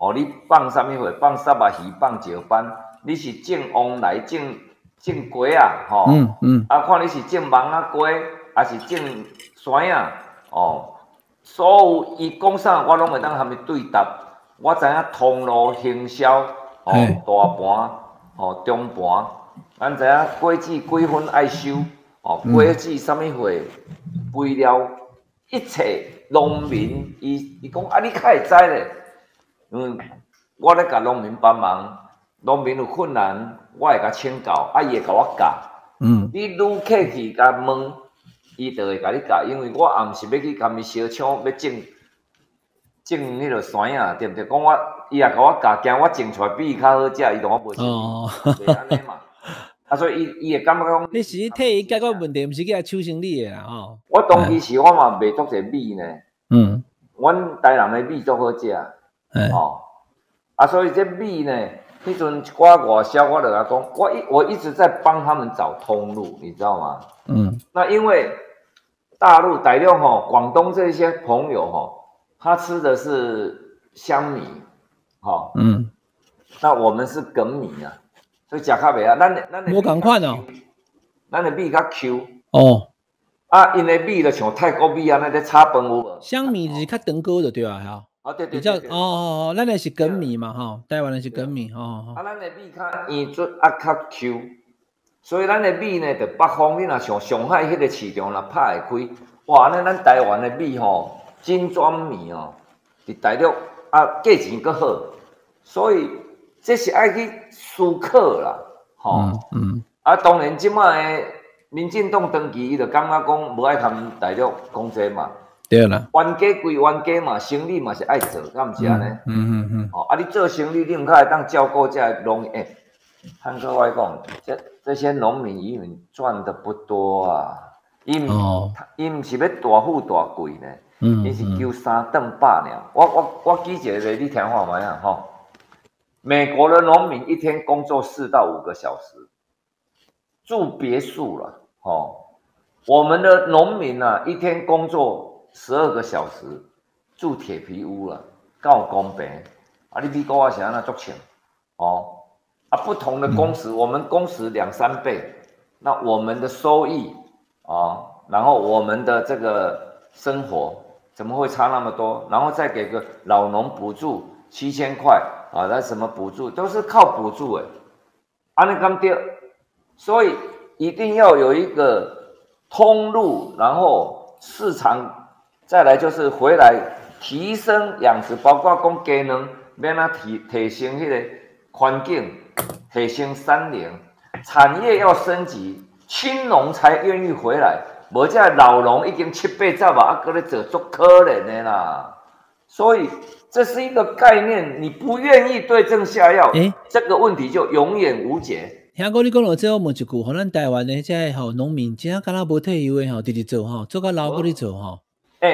哦，你放什么货？放沙巴鱼，放石斑，你是种旺来种鸡啊，吼，啊，看你是种芒啊鸡，还是种山啊，哦，所有伊讲啥，我拢会当含伊对答。我知影通路行销，哦，大盘，哦，中盘，咱知影果子几分爱收，哦，果子什么货，肥料，一切农民，伊讲啊，你较会知咧。我咧甲农民帮忙，农民有困难，我会甲请教，啊，伊会甲我教。你愈客气甲问，伊就会甲你教，因为我也毋是要去甲伊烧厂，要种迄落山啊，对毋对？讲伊也甲我教，惊我种出来比伊较好食，伊同我无信心，袂安尼嘛。啊，所以伊会感觉讲， 你是替伊解决问题，毋是去来抢生理的啦，吼。 我当其时我嘛卖足侪米呢，阮台南的米足好食，哦，啊，所以这米呢，迄阵一寡外销，我就甲讲，我一直在帮他们找通路，你知道吗？那因为大陆大陆吼，广东这些朋友吼。他吃的是香米，吼，那我们是粳米啊，所以食较袂啊。咱无共款哦， 咱的米较 Q 哦， 啊，因的米就像泰国米安尼咧炒饭有无？ 香米是较长高的对啊，哈。 哦，对， 比较哦，咱的是粳米嘛，吼，台湾的是粳米，哦。 啊，咱的米较圆润啊，较 Q， 所以咱的米呢，就北方你若像上海迄个市场若拍会开，哇，安尼咱台湾的米吼。精装米哦，伫大陆啊价钱阁好，所以这是爱去思考啦，吼。啊，当然即摆的民进党登记，伊就感觉讲无爱含大陆讲这嘛。 对啦。 冤家归冤家嘛，生意嘛是爱做，敢毋是安尼？哦，啊，你做生意，你毋较会当照顾这农民。汉哥我讲，这些农民渔民赚的不多啊，伊毋是要大富大贵呢。伊是求三顿饱尔。我举一个例，你听看卖啊吼。美国的农民一天工作4到5个小时，住别墅了，吼。我们的农民啊，一天工作12个小时，住铁皮屋了，敢有公平？啊，你美国是安那足钱，哦。啊，不同的工时，我们工时2、3倍，那我们的收益啊，然后我们的这个生活。怎么会差那么多？然后再给个老农补助7000块啊，那什么补助都是靠补助哎，安尼刚对，所以一定要有一个通路，然后市场，再来就是回来提升养殖，包括讲鸡卵，免啊提升迄个环境，提升山林，产业要升级，青农才愿意回来。无这老农已经7、8兆吧，搁咧做足可怜的啦。所以这是一个概念，你不愿意对症下药，这个问题就永远无解。 听过你讲到这，我问一句，吼，咱台湾的这吼农民，真敢若无退休的吼，直直做吼，做到老搁咧做吼。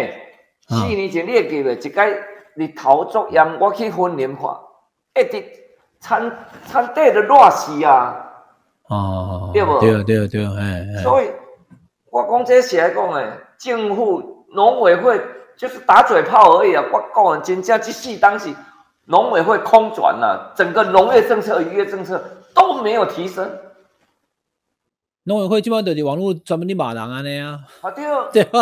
4年前你会记袂？一摆日头足炎，我去婚林看，直餐底都热死啊！ 哦， 对无？ 对， 所以。我讲这是来讲诶，政府农委会就是打嘴炮而已啊！我讲的真正这4当时农委会空转了，整个农业政策、渔业政策都没有提升。 农委会基本上就是网络专门咧骂人安尼啊。 啊对， 对吧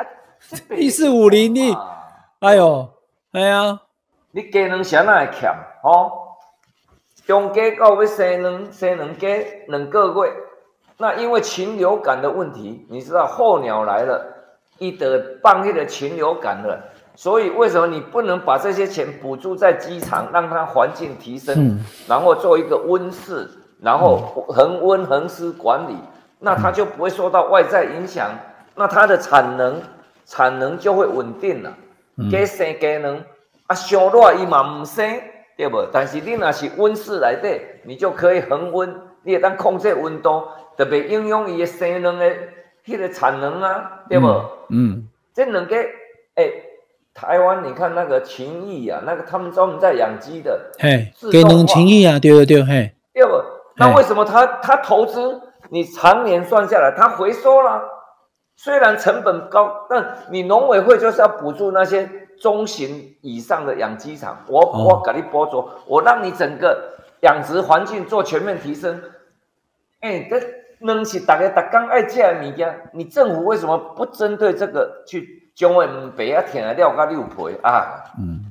？1450你，哎呦，哎呀， 你鸡卵啥哪会欠？吼，中鸡到要生卵鸡2个月。那因为禽流感的问题，你知道候鸟来了，一得放那个禽流感了，所以为什么你不能把这些钱补助在鸡场，让它环境提升，然后做一个温室，然后恒温恒湿管理，那它就不会受到外在影响，那它的产能就会稳定了。鸡生鸡卵啊，伤热伊嘛唔生，对不？但是你若是温室内底，你就可以恒温，你会当控制温度。特别影响伊的生卵的迄个产能啊，对不？这2个，台湾你看那个禽役啊，那个他们专门在养鸡的， 鸡卵禽役啊，对，对不？那为什么他投资，你常年算下来，他回收了，虽然成本高，但你农委会就是要补助那些中型以上的养鸡场，我给你补助，我让你整个养殖环境做全面提升。这粮食大家每天爱吃的物件，你政府为什么不针对这个去将我们白啊填来料到六倍啊？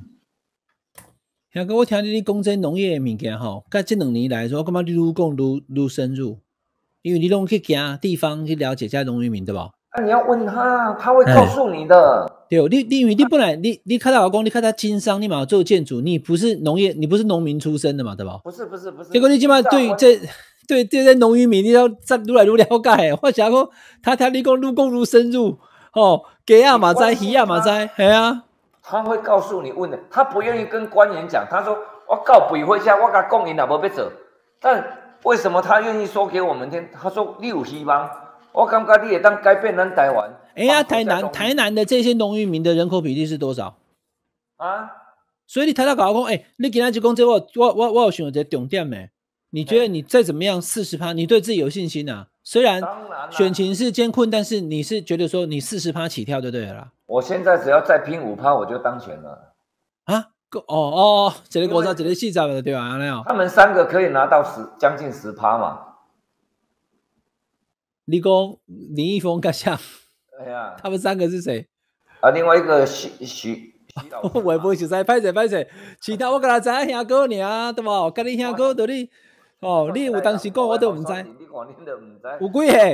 兄哥，我听你讲这农业的物件吼，甲这2年来说，我感觉你愈讲愈深入，因为你拢去行地方去了解这农渔民，对吧？ 你要问他，他会告诉你的。 对，因为你本来你看到讲，你看他经商，你嘛做建筑，你不是农业，你不是农民出身的嘛，对吧？ 不是。 结果你今嘛对这农渔民，你要愈来愈了解。我想讲，他听你讲愈讲愈深入，鸡啊嘛知，鱼啊嘛知，系啊。 他会告诉你问的，他不愿意跟官员讲。他说我告委会下，我甲讲，因也无要做。但为什么他愿意说给我们听？他说你有希望，我感觉你也当改变咱台湾。台南的这些农渔民的人口比例是多少啊？所以你台大搞讲，你今天就讲这我有想到一个重点呢。你觉得你再怎么样40%，你对自己有信心啊？虽然选情是艰困，但是你是觉得说你40%起跳就对了啦。我现在只要再拼5%，我就当选了。啊？这个50%，这个40%的对吧？他们3个可以拿到将近10%嘛。你讲林义峰跟像？哎呀，他们3个是谁？另外一个徐老师。我也不会熟悉，拍摄，其他我跟他知兄哥尔，对吧？跟你兄哥对你。你有当时讲我都唔知，有几个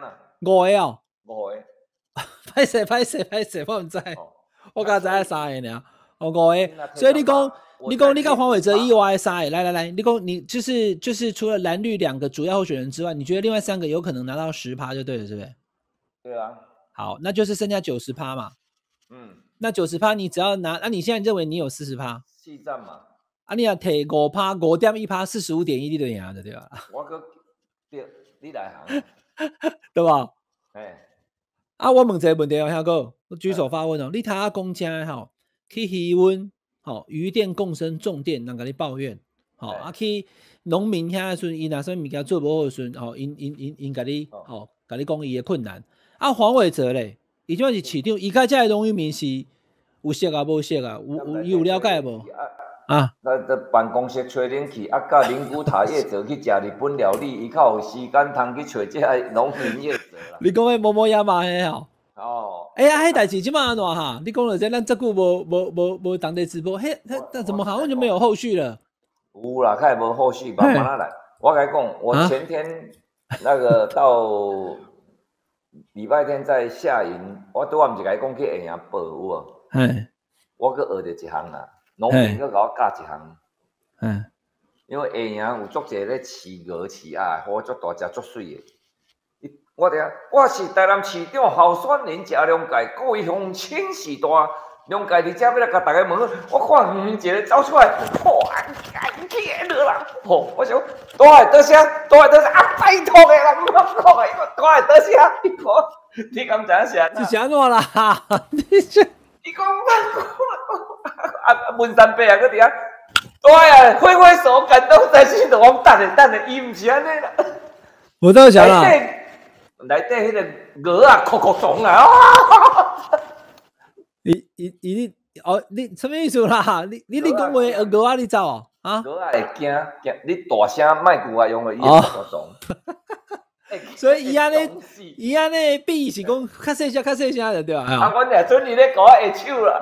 ？5个哦，5个。歹势，我唔知，我刚才知3个尔，5个。所以你讲你跟黄伟哲以外3个，来，你讲你就是除了蓝绿2个主要候选人之外，你觉得另外3个有可能拿到10%就对了，是不是？对啊。好，那就是剩下90%嘛。那90%你只要拿，你现在认为你有40%？细战嘛。你若摕5.1%，45.1%，你就赢了，对吧？我搁对，你来行，对吧？我问一个问题兄哥，我举手发问你睇下公家去渔温渔电共生种电，人甲你抱怨，去农民遐时阵，伊若啥物件做无好时阵，因甲你甲你讲伊的困难。黄伟哲咧，伊即摆是市长，伊甲遮个农渔民是有熟啊，无熟啊？有了解无？咱的办公室吹冷气，甲灵骨塔业者去食日本料理，伊较有时间通去找这个农民业者啦。你讲的某某亚麻迄迄代志即摆安怎哈？你讲了这，咱这久无当地直播，怎么好像就没有后续了？有啦，较无后续，慢慢来。我甲你讲，我前天那个到礼拜天在下营，我拄仔毋是甲你讲去下营报有无？我搁学着一项啦。农民搁甲我教一项，因为下营有足侪咧饲鹅、饲鸭，好足大只、足水的。我是台南市长候选人谢良介，各位乡亲时代，良介伫遮要来甲大家问，我看一个走出来，赶紧落啦！我想大海倒啥？拜托的啦，唔好讲的，大海倒啥？你敢知影啥？是啥怎啦？你讲文山伯啊，搁伫遐，对啊，挥手感动在心的，我等下，伊毋是安尼啦。我倒想啦，内底迄个鹅啊，哭虫啊，你什么意思啦？你讲话鹅啊，你走啊？鹅啊会惊，你大声卖句话用了伊会哭虫。所以伊安尼比是讲较细声就对啊。我俩准你咧搞下手啦。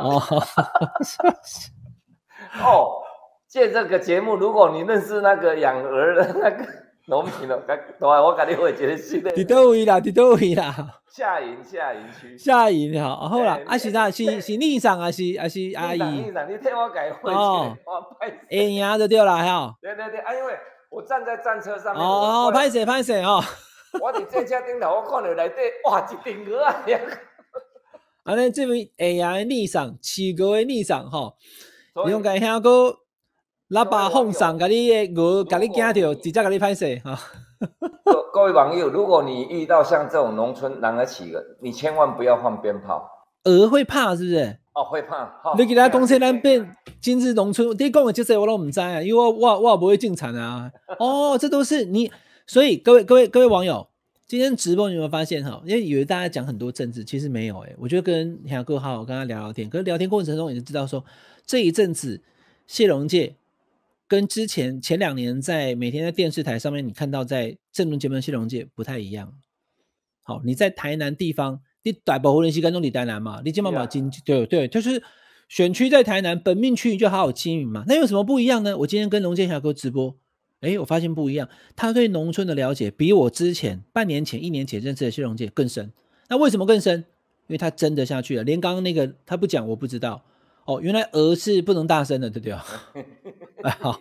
借这个节目，如果你认识那个养鹅的那个农民了，我跟你会觉得是的。伫倒位啦？下营区。下营好啦，是啥？是逆上还是阿姨？逆上，你替我改回去。下营就对啦，对，因为我站在战车上面。歹势我伫这车顶头，我看到内底哇一顶鹅啊！安尼这边下营的逆上，饲鹅的逆上你用甲兄哥喇叭放上，甲你的鹅，甲你惊到，直接甲你歹势各位网友，如果你遇到像这种农村人的企鹅，你千万不要放鞭炮。鹅会怕是不是？会怕。你给他讲说咱变今日农村，你讲的这些我都唔知啊，因为我也不会进产啊。这都是你。所以各位网友， 今天直播你有没有发现哈？因为以为大家讲很多政治，其实没有我就跟杨哥好好跟他聊聊天，可是聊天过程中也就知道说，这一阵子谢龙介跟之前前2年在每天在电视台上面你看到在政论节目的谢龙介不太一样。好，你在台南地方，你大部分人是跟踪你台南嘛，你今晚把经对，就是选区在台南，本命区你就好好经营嘛。那有什么不一样呢？我今天跟龙介小哥直播。我发现不一样，他对农村的了解比我之前半年前、1年前认识的谢龙介更深。那为什么更深？因为他真的下去了，连刚刚那个他不讲我不知道。原来鹅是不能大声的，对不对？好，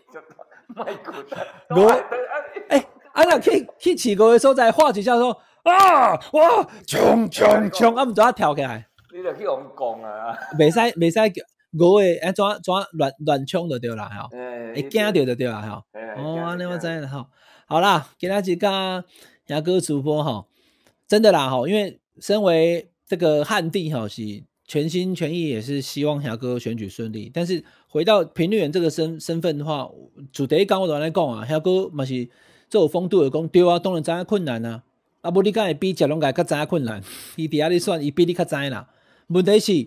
那去起鹅的时候再画几下说哇，冲，不就要跳起来？ 你就去用讲啊， 袂使鹅的怎乱冲就对啦，会惊到就对啦，安尼我知啦，好啦，今仔日跟牙哥直播真的啦，因为身为这个汉帝是全心全意也是希望牙哥选举顺利，但是回到评论员这个身份的话，主题刚我都来讲啊，牙哥嘛是做有风度的讲，对啊，当然知影困难啊，无你敢会比谢龙介较知影困难，伊底下你算伊比你较知啦，问题是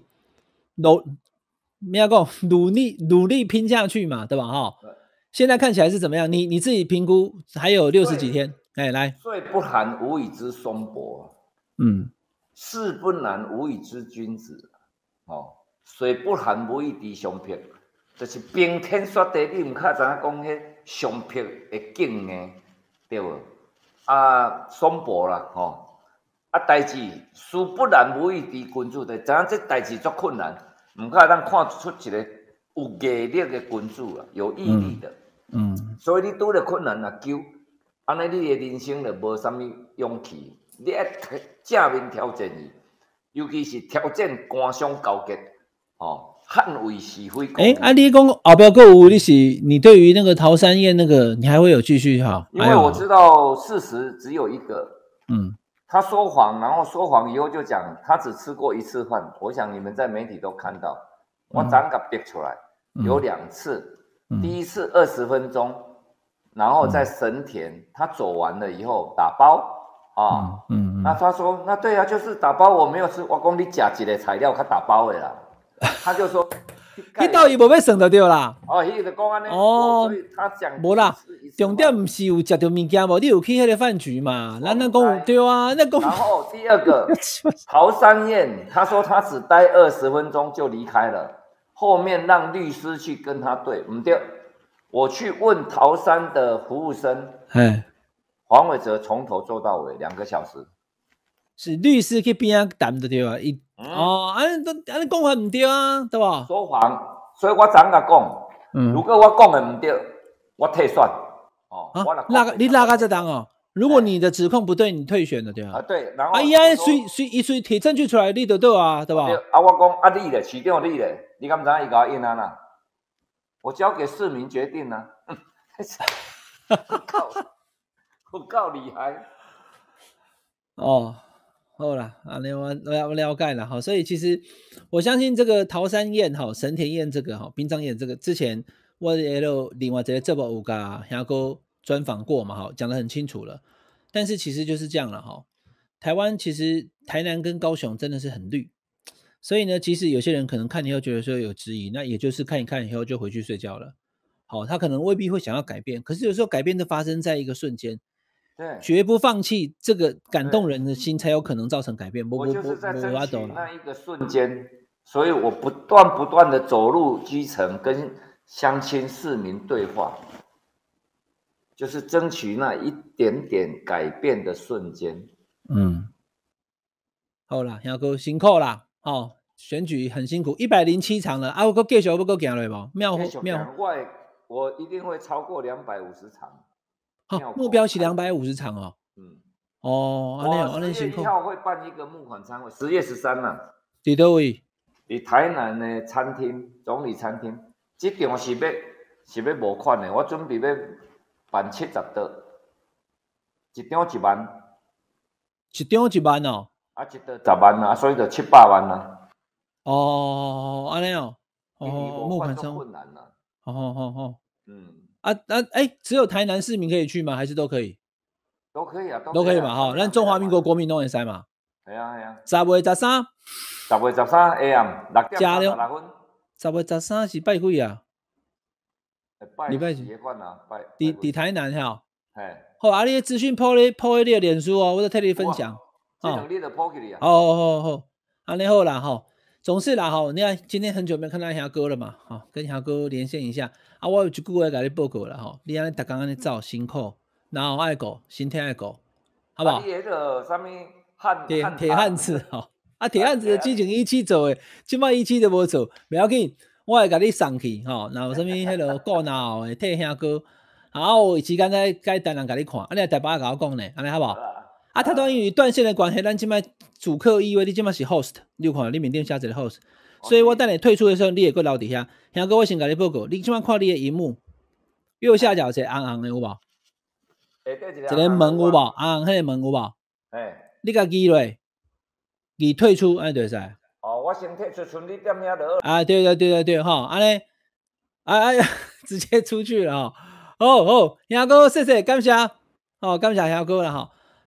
努力拼下去嘛，对吧？现在看起来是怎么样？你自己评估还有60几天，来。 水不寒无以知松柏，事不难无以知君子，水不寒无以知相癖，就是冰天雪地，你唔较知影讲迄相癖的境呢，对无？松柏啦，代志事不难无以知君子，就知影这代志足困难。唔较咱看出一个有毅力的君子啊，有毅力的。所以你拄着困难啊，救，安尼你的人生就无啥物勇气。你要正面挑战伊，尤其是挑战官商勾结，捍卫是非。 你讲后边还有你对于那个桃山宴那个，你还会有继续哈？ 因为我知道事实只有一个。他说谎，然后说谎以后就讲他只吃过1次饭。我想你们在媒体都看到，我整个逼出来有2次。第一次20分钟，然后在神田，他走完了以后打包那他说那对啊，就是打包我没有吃。我讲你吃一个材料他打包的啦，他就说。 你到底无要算就对啦。 伊就讲安尼。所以他讲无啦，重点不是有食到物件无，你有去迄个饭局嘛？咱讲对啊，那讲。 然后第二个桃山宴，他说他只待20分钟就离开了，后面让律师去跟他对，唔对。我去问桃山的服务生，黄伟哲从头做到尾2个小时。 是律师去边谈的对吧？安尼讲法唔对啊，对吧？ 说谎，所以我昨下讲，如果我讲的唔对，我退选。 你拉个这档哦。如果你的指控不对，你退选了对吧？ 对，然后随提证据出来，你就对啊，对吧？ 我讲你咧，市长你咧，你敢知伊甲我应安啦？我交给市民决定啊。我够厉害。 好啦，我了解了所以其实我相信这个桃山宴神田宴这个殡葬宴这个之前我也有另外一个节目有跟兄哥专访过嘛讲得很清楚了。但是其实就是这样了台湾其实台南跟高雄真的是很绿，所以呢，其实有些人可能看以后觉得说有质疑，那也就是看一看以后就回去睡觉了。他可能未必会想要改变，可是有时候改变的发生在一个瞬间。 对， 绝不放弃，这个感动人的心才有可能造成改变。 我就是在争取那一个瞬间，所以我不断的走入基层，跟乡亲市民对话，就是争取那一点点改变的瞬间。 好啦，兄哥辛苦啦，选举很辛苦，107场了，我继续要再行落无？庙我一定会超过250场。 目标是250场哦。 我10月1号会办一个募款餐会，10月13啊。 在哪位？ 在台南的餐厅，总理餐厅。这场是要募款的，我准备要办70桌，一张1万。 一张1万哦。 一桌10万啊，所以就700万啊。 安尼哦。募款餐困难啊。 只有台南市民可以去吗？还是都可以？ 都可以啊， 都可以嘛吼，咱中华民国国民拢会使嘛。 系啊系啊。 10月13，10 月13 AM 6:36分。 10月13是拜几啊？礼拜几款啊？ 伫台南吼。 嘿。 好啊，你的资讯 po 喺你的脸书哦，我再替你分享。 这2日就 po 起啊。 好，安尼好啦吼。总是啦吼，你看今天很久没有看到兄哥了嘛，吼，跟兄哥连线一下啊，我有一句话甲你报告啦吼，你安尼逐工安尼走辛苦，然后爱顾，身体爱顾，好不好？ 你迄个啥物铁汉子吼，啊铁汉子之前17做的，即摆17都无做，袂要紧，我会甲你送去吼，然后有啥物迄个顾脑的替兄哥，然后有时间再改单人甲你看，啊你来台北甲我讲呢，安尼好不好？啊，他都因为断线的关系，咱即摆主客意味，你即摆是 host， 你有看你缅甸下一个 host， 所以我等你退出的时候，你也搁留伫遐。兄哥，我先甲你报告，你即摆看你的荧幕右下角一个红红的有无？一个门有无？红红迄个门有无？你甲记落，记退出，安尼就使。 我先退出，剩你点遐落。 啊，对，吼，安尼，直接出去了吼。好，兄哥，谢谢，感谢，感谢兄哥啦吼。